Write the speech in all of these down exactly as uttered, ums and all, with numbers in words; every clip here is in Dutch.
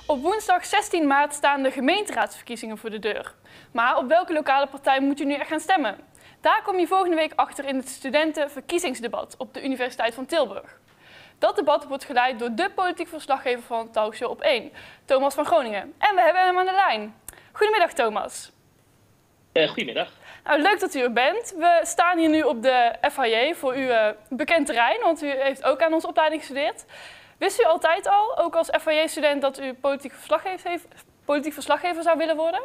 Op woensdag zestien maart staan de gemeenteraadsverkiezingen voor de deur. Maar op welke lokale partij moet u nu echt gaan stemmen? Daar kom je volgende week achter in het studentenverkiezingsdebat op de Universiteit van Tilburg. Dat debat wordt geleid door de politiek verslaggever van Talkshow op één, Thomas van Groningen. En we hebben hem aan de lijn. Goedemiddag, Thomas. Uh, goedemiddag. Nou, leuk dat u er bent. We staan hier nu op de F H J voor uw uh, bekend terrein, want u heeft ook aan onze opleiding gestudeerd. Wist u altijd al, ook als F H J-student, dat u politiek verslaggever, politiek verslaggever zou willen worden?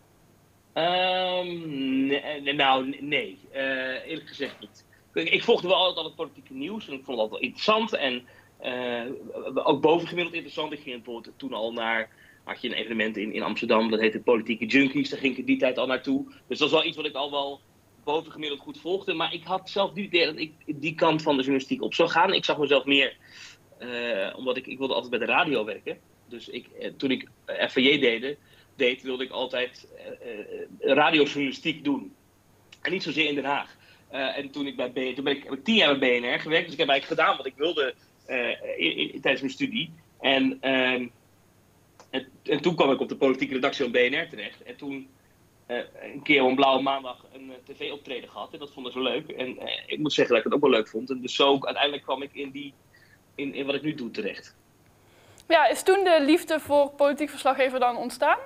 Um, nee, nou, nee. Uh, eerlijk gezegd niet. Ik, ik volgde wel altijd al het politieke nieuws en ik vond het altijd wel interessant. En uh, ook bovengemiddeld interessant. Ik ging bijvoorbeeld toen al naar, had je een evenement in, in Amsterdam, dat heette Politieke Junkies. Daar ging ik in die tijd al naartoe. Dus dat was wel iets wat ik al wel bovengemiddeld goed volgde. Maar ik had zelf niet het idee dat ik die kant van de journalistiek op zou gaan. Ik zag mezelf meer, uh, omdat ik, ik wilde altijd bij de radio werken. Dus ik, uh, toen ik F V J deed, deed, wilde ik altijd uh, uh, radiojournalistiek doen. En niet zozeer in Den Haag. Uh, en toen, ik bij B N R, toen ben ik, heb ik tien jaar bij B N R gewerkt. Dus ik heb eigenlijk gedaan wat ik wilde uh, in, in, tijdens mijn studie. En, uh, en, en toen kwam ik op de politieke redactie van B N R terecht. En toen uh, een keer op een blauwe maandag een uh, tv-optreden gehad. En dat vond ik zo leuk. En uh, ik moet zeggen dat ik het ook wel leuk vond. En dus zo uiteindelijk kwam ik in, die, in, in wat ik nu doe terecht. Ja, is toen de liefde voor politiek verslaggever dan ontstaan?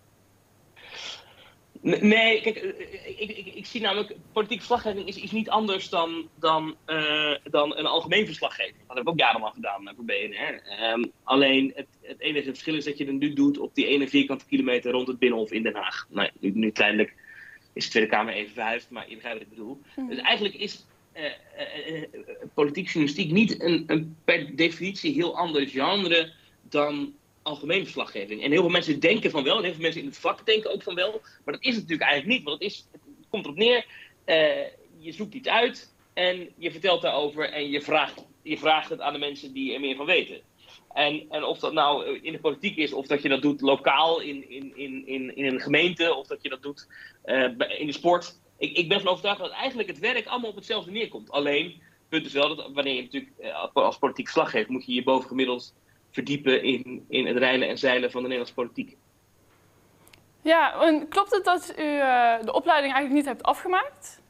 Nee, kijk, ik, ik, ik zie namelijk, politieke verslaggeving is, is niet anders dan, dan, uh, dan een algemeen verslaggeving. Dat heb ik ook jarenlang gedaan voor B N R. Um, alleen het, het enige verschil is dat je het nu doet op die ene vierkante kilometer rond het Binnenhof in Den Haag. Nou, nu, nu tijdelijk is de Tweede Kamer even verhuisd, maar je begrijpt wat ik bedoel. Hmm. Dus eigenlijk is uh, uh, uh, politiek journalistiek niet een, een per definitie heel ander genre dan algemene verslaggeving. En heel veel mensen denken van wel, en heel veel mensen in het vak denken ook van wel, maar dat is het natuurlijk eigenlijk niet. Want het, is, het komt erop neer, uh, je zoekt iets uit en je vertelt daarover en je vraagt, je vraagt het aan de mensen die er meer van weten. En, en of dat nou in de politiek is, of dat je dat doet lokaal in, in, in, in, in een gemeente, of dat je dat doet uh, in de sport. Ik, ik ben van overtuigd dat eigenlijk het werk allemaal op hetzelfde neerkomt. Alleen, het punt is wel dat wanneer je natuurlijk uh, als politiek verslaggever moet je je bovengemiddeld verdiepen in, in het reilen en zeilen van de Nederlandse politiek. Ja, en klopt het dat u uh, de opleiding eigenlijk niet hebt afgemaakt?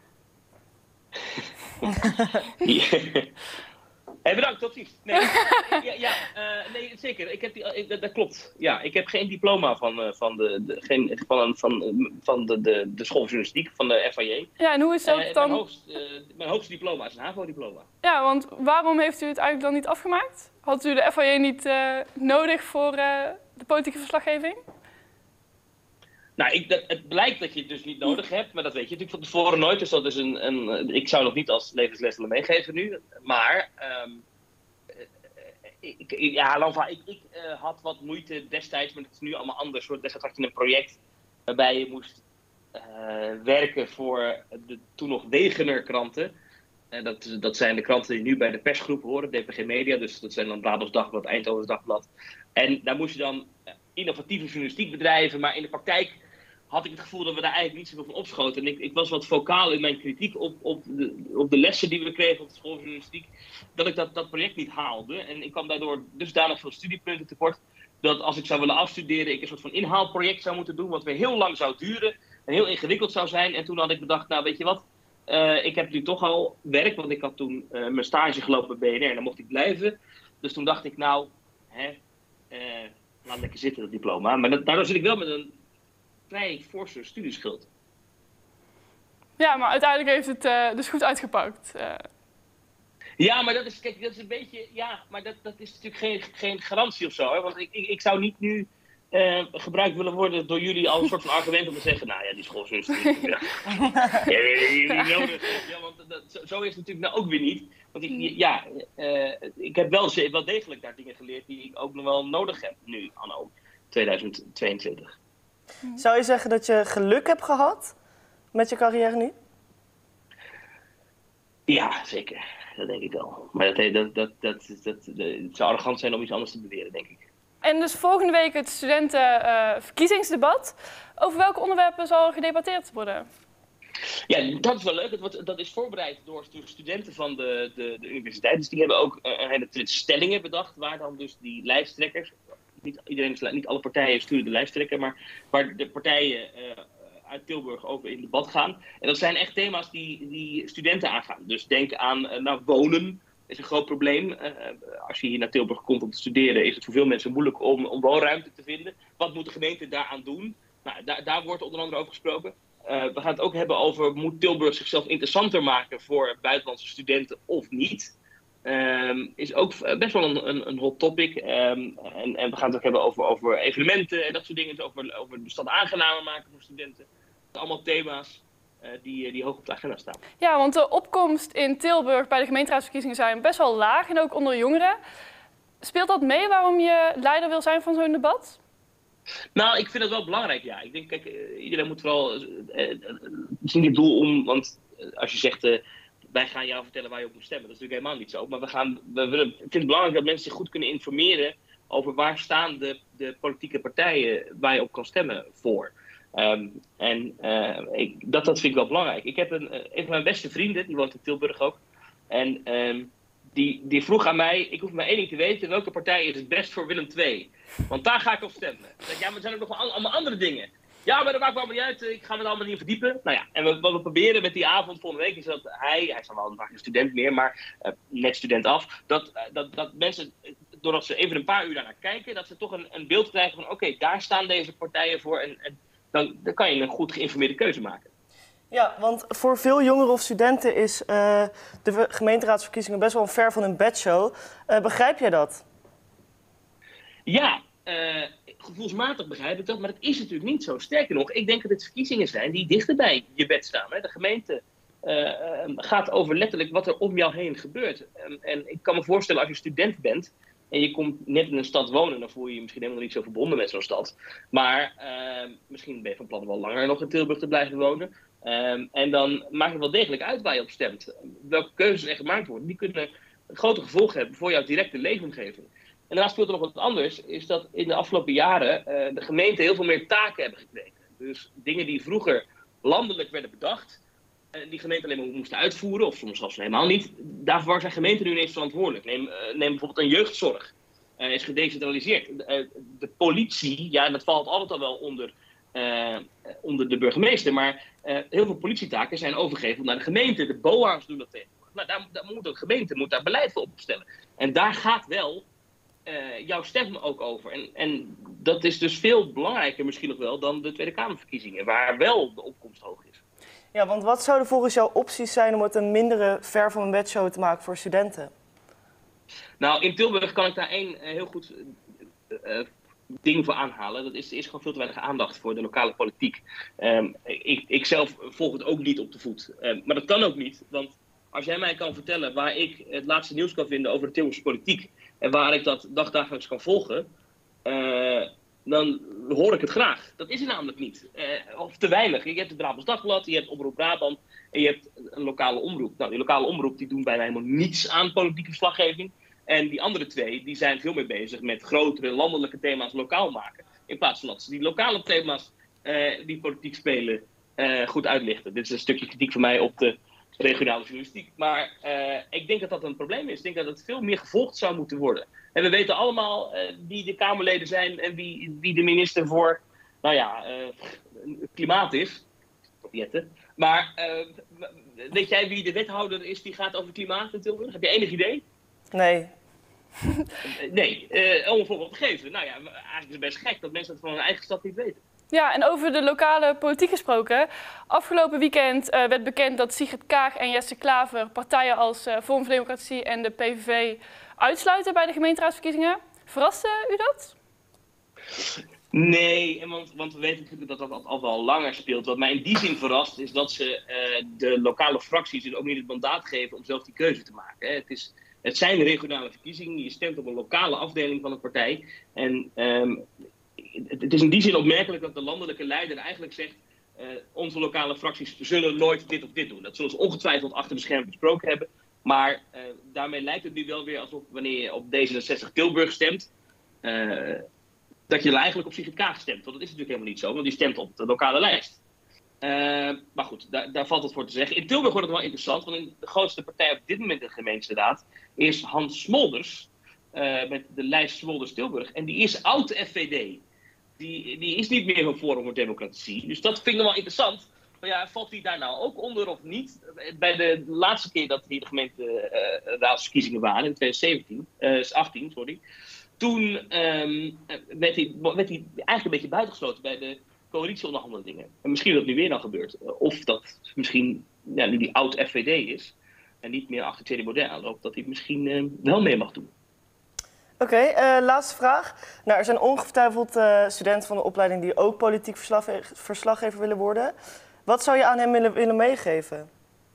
ja. Hey, bedankt, tot ziens. Nee, ja, ja uh, nee, zeker. Ik heb die, uh, dat, dat klopt. Ja, ik heb geen diploma van, uh, van, de, de, geen, van, van, van de, de, de school journalistiek, van de F H J. Ja, en hoe is dat uh, dan? Mijn hoogste, uh, mijn hoogste diploma is een HAVO-diploma. Ja, want waarom heeft u het eigenlijk dan niet afgemaakt? Had u de F H J niet uh, nodig voor uh, de politieke verslaggeving? Nou, ik, dat, het blijkt dat je het dus niet nodig hebt, maar dat weet je natuurlijk van tevoren nooit. Dus dat is een, een, ik zou dat niet als levensles willen meegeven nu. Maar, um, ik, ja, Lanva, ik, ik uh, had wat moeite destijds, maar het is nu allemaal anders. Hoor. Destijds had je een project waarbij je moest uh, werken voor de toen nog Wegener kranten. Uh, dat, dat zijn de kranten die nu bij de persgroep horen, D P G Media. Dus dat zijn dan Brabants Dagblad, Eindhovens Dagblad. En daar moest je dan innovatieve journalistiek bedrijven, maar in de praktijk had ik het gevoel dat we daar eigenlijk niet zoveel van opschoten. En ik, ik was wat vocaal in mijn kritiek op, op, de, op de lessen die we kregen op de school van journalistiek, dat ik dat, dat project niet haalde. En ik kwam daardoor dusdanig veel studiepunten tekort, dat als ik zou willen afstuderen, ik een soort van inhaalproject zou moeten doen, wat weer heel lang zou duren en heel ingewikkeld zou zijn. En toen had ik bedacht, nou weet je wat, uh, ik heb nu toch al werk, want ik had toen uh, mijn stage gelopen bij B N R en dan mocht ik blijven. Dus toen dacht ik, nou, hè, uh, laat lekker zitten dat diploma. Maar dat, daardoor zit ik wel met een vrij forse studieschuld. Ja, maar uiteindelijk heeft het uh, dus goed uitgepakt. Uh. Ja, maar dat is, kijk, dat is een beetje, ja, maar dat, dat is natuurlijk geen, geen garantie of zo. Hè? Want ik, ik, ik zou niet nu uh, gebruikt willen worden door jullie als een soort van argument om te zeggen, nou ja, die schooljournalistiek, ja, ja, niet nodig. Ja, want dat, zo, zo is het natuurlijk nou ook weer niet. Want ik, ja, uh, ik heb wel, wel degelijk daar dingen geleerd die ik ook nog wel nodig heb nu, anno tweeduizend tweeëntwintig. Zou je zeggen dat je geluk hebt gehad met je carrière nu? Ja, zeker. Dat denk ik wel. Maar dat, dat, dat, dat, dat, dat, het zou arrogant zijn om iets anders te beweren, denk ik. En dus volgende week het studentenverkiezingsdebat. Uh, Over welke onderwerpen zal gedebatteerd worden? Ja, dat is wel leuk. Het wordt, dat is voorbereid door studenten van de, de, de universiteit. Dus die hebben ook een hele stellingen bedacht, waar dan dus die lijsttrekkers, niet, iedereen is, niet alle partijen sturen de lijsttrekker, maar waar de partijen uh, uit Tilburg over in debat gaan. En dat zijn echt thema's die, die studenten aangaan. Dus denk aan uh, nou, wonen. Is een groot probleem. Uh, als je hier naar Tilburg komt om te studeren, is het voor veel mensen moeilijk om, om woonruimte te vinden. Wat moet de gemeente daaraan doen? Nou, daar, daar wordt onder andere over gesproken. Uh, we gaan het ook hebben over, moet Tilburg zichzelf interessanter maken voor buitenlandse studenten of niet? Um, is ook best wel een, een, een hot topic. Um, en, en we gaan het ook hebben over, over evenementen en dat soort dingen. Dus over, over de stad aangenamer maken voor studenten. Dat zijn allemaal thema's uh, die, die hoog op de agenda staan. Ja, want de opkomst in Tilburg bij de gemeenteraadsverkiezingen zijn best wel laag. En ook onder jongeren. Speelt dat mee waarom je leider wil zijn van zo'n debat? Nou, ik vind het wel belangrijk, ja. Ik denk, kijk, iedereen moet vooral... Uh, uh, misschien het doel om... Want als je zegt... Uh, wij gaan jou vertellen waar je op moet stemmen. Dat is natuurlijk helemaal niet zo. Maar we gaan, we willen, ik vind het belangrijk dat mensen zich goed kunnen informeren over waar staan de, de politieke partijen waar je op kan stemmen voor. Um, en uh, ik, dat, dat vind ik wel belangrijk. Ik heb een, een van mijn beste vrienden, die woont in Tilburg ook. En um, die, die vroeg aan mij, ik hoef maar één ding te weten, welke partij is het best voor Willem twee? Want daar ga ik op stemmen. Ik zeg, ja, maar er zijn ook nog allemaal andere dingen. Ja, maar dat maakt me allemaal niet uit. Ik ga me er allemaal niet in verdiepen. Nou ja, en wat we proberen met die avond volgende week is dat hij, hij is dan wel een student meer, maar uh, net student af, dat, uh, dat, dat mensen, doordat ze even een paar uur daarnaar kijken, dat ze toch een, een beeld krijgen van oké, okay, daar staan deze partijen voor en, en dan, dan kan je een goed geïnformeerde keuze maken. Ja, want voor veel jongeren of studenten is uh, de gemeenteraadsverkiezingen best wel een ver van hun bedshow. Uh, begrijp jij dat? Ja, uh, gevoelsmatig begrijp ik dat, maar dat is natuurlijk niet zo. Sterker nog, ik denk dat het verkiezingen zijn die dichter bij je bed staan. Hè. De gemeente uh, gaat over letterlijk wat er om jou heen gebeurt. En, en ik kan me voorstellen als je student bent en je komt net in een stad wonen, dan voel je je misschien helemaal niet zo verbonden met zo'n stad. Maar uh, misschien ben je van plan om wel langer nog in Tilburg te blijven wonen. Um, en dan maakt het wel degelijk uit waar je op stemt. Welke keuzes er gemaakt worden, die kunnen grote gevolgen hebben voor jouw directe leefomgeving. En daarnaast speelt er nog wat anders, is dat in de afgelopen jaren uh, de gemeenten heel veel meer taken hebben gekregen. Dus dingen die vroeger landelijk werden bedacht, uh, die gemeenten alleen maar moesten uitvoeren, of soms zelfs helemaal niet, daarvoor zijn gemeenten nu ineens verantwoordelijk. Neem, uh, neem bijvoorbeeld een jeugdzorg, uh, is gedecentraliseerd. Uh, de politie, ja, dat valt altijd al wel onder, uh, onder de burgemeester, maar uh, heel veel politietaken zijn overgegeven naar de gemeente. De B O A's doen dat tegenwoordig. Nou, daar, daar moet de gemeente moet daar beleid voor opstellen. En daar gaat wel Uh, jouw stem ook over. En, en dat is dus veel belangrijker misschien nog wel dan de Tweede Kamerverkiezingen, waar wel de opkomst hoog is. Ja, want wat zouden volgens jou opties zijn om het een mindere ver van een bedshow te maken voor studenten? Nou, in Tilburg kan ik daar één uh, heel goed uh, uh, ding voor aanhalen. Dat is, er is gewoon veel te weinig aandacht voor de lokale politiek. Um, ik, ik zelf volg het ook niet op de voet. Um, maar dat kan ook niet, want als jij mij kan vertellen waar ik het laatste nieuws kan vinden over de Tilburgse politiek en waar ik dat dagdagelijks kan volgen, uh, dan hoor ik het graag. Dat is er namelijk niet. Uh, of te weinig. Je hebt het Brabants Dagblad, je hebt Omroep Brabant en je hebt een lokale omroep. Nou, die lokale omroep die doen bijna helemaal niets aan politieke verslaggeving. En die andere twee die zijn veel meer bezig met grotere landelijke thema's lokaal maken. In plaats van dat ze die lokale thema's uh, die politiek spelen uh, goed uitlichten. Dit is een stukje kritiek van mij op de regionale journalistiek. Maar uh, ik denk dat dat een probleem is. Ik denk dat het veel meer gevolgd zou moeten worden. En we weten allemaal uh, wie de Kamerleden zijn en wie, wie de minister voor, nou ja, uh, klimaat is. Jette. Maar uh, weet jij wie de wethouder is die gaat over klimaat in Tilburg? Heb je enig idee? Nee. Nee, uh, om een voorbeeld te geven. Nou ja, eigenlijk is het best gek dat mensen dat van hun eigen stad niet weten. Ja, en over de lokale politiek gesproken. Afgelopen weekend uh, werd bekend dat Sigrid Kaag en Jesse Klaver partijen als uh, Forum voor Democratie en de P V V uitsluiten bij de gemeenteraadsverkiezingen. Verraste u dat? Nee, want, want we weten natuurlijk dat dat al, al wel langer speelt. Wat mij in die zin verrast is dat ze uh, de lokale fracties dus ook niet het mandaat geven om zelf die keuze te maken. Hè. Het, is, het zijn regionale verkiezingen, je stemt op een lokale afdeling van de partij. En um, het, het is in die zin opmerkelijk dat de landelijke leider eigenlijk zegt, uh, onze lokale fracties zullen nooit dit of dit doen. Dat zullen ze ongetwijfeld achter de schermen besproken hebben. Maar uh, daarmee lijkt het nu wel weer alsof wanneer je op D zesenzestig Tilburg stemt, uh, dat je eigenlijk op Sigrid Kaag stemt. Want dat is natuurlijk helemaal niet zo, want die stemt op de lokale lijst. Uh, maar goed, daar, daar valt het voor te zeggen. In Tilburg wordt het wel interessant, want de grootste partij op dit moment in de gemeenteraad is Hans Smolders. uh, met de lijst Smulders-Tilburg. En die is oud F V D. Die, die is niet meer van Forum voor Democratie. Dus dat vind ik nog wel interessant. Maar ja, valt hij daar nou ook onder of niet? Bij de laatste keer dat hier de gemeenteraadsverkiezingen uh, waren, in twintig zeventien, uh, achttien, sorry. Toen um, werd, hij, werd hij eigenlijk een beetje buitengesloten bij de coalitieonderhandelingen. En misschien dat nu weer dan gebeurt. Of dat misschien, ja, nu die oud F V D is en niet meer achter Thierry Baudet aanloopt, dat hij misschien uh, wel mee mag doen. Oké, okay, uh, laatste vraag. Nou, er zijn ongetwijfeld uh, studenten van de opleiding die ook politiek verslaggever willen worden. Wat zou je aan hem willen, willen meegeven?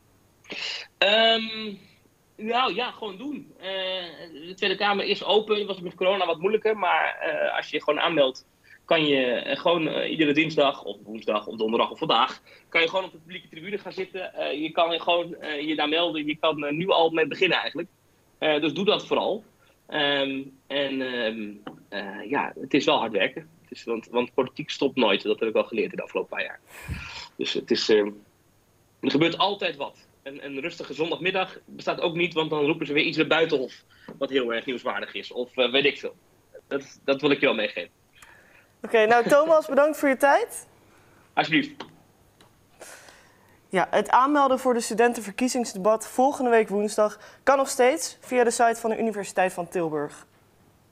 Um, nou ja, gewoon doen. Uh, de Tweede Kamer is open. Het was met corona wat moeilijker. Maar uh, als je je gewoon aanmeldt, kan je uh, gewoon uh, iedere dinsdag of woensdag of donderdag of vandaag, kan je gewoon op de publieke tribune gaan zitten. Uh, je kan je gewoon uh, je daar melden. Je kan uh, nu al mee beginnen eigenlijk. Uh, dus doe dat vooral. Um, en um, uh, ja, het is wel hard werken. Het is, want, want politiek stopt nooit. Dat heb ik wel geleerd in de afgelopen paar jaar. Dus het is, uh, er gebeurt altijd wat. En een rustige zondagmiddag bestaat ook niet, want dan roepen ze weer iets naar buitenhof. Wat heel erg nieuwswaardig is. Of uh, weet ik veel. Dat, dat wil ik je wel meegeven. Oké, okay, nou Thomas, bedankt voor je tijd. Alsjeblieft. Ja, het aanmelden voor de studentenverkiezingsdebat volgende week woensdag kan nog steeds via de site van de Universiteit van Tilburg.